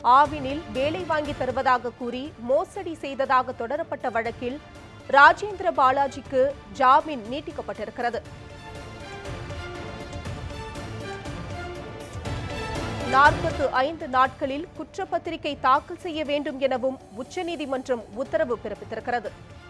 ஆவினில் வேலை வாங்கி தருவதாக கூறி மோசடி செய்ததாக தொடரப்பட்ட வழக்கில் ராஜேந்திர பாலாஜிக்கு ஜாமீன் நீட்டிக்கப்பட்டிருக்கிறது. 45 நாட்களில் குற்றப்பத்திரிகை தாக்கல் செய்ய வேண்டும் எனவும் உச்சநீதிமன்றம் உத்தரவு பிறப்பித்திருக்கிறது.